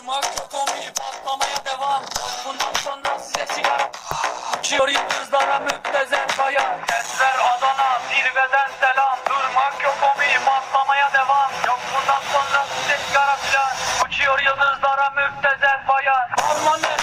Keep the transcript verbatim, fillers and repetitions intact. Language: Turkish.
Durmak yok omi, patlamaya devam. Bundan sonra size sigara. Uçuyor yıldızlara müptezel kaya. Sesler Adana, zirveden selam. Durmak yok omi, patlamaya devam. Yok bundan sonra size sigara filan. Uçuyor yıldızlara müptezel kaya. Alman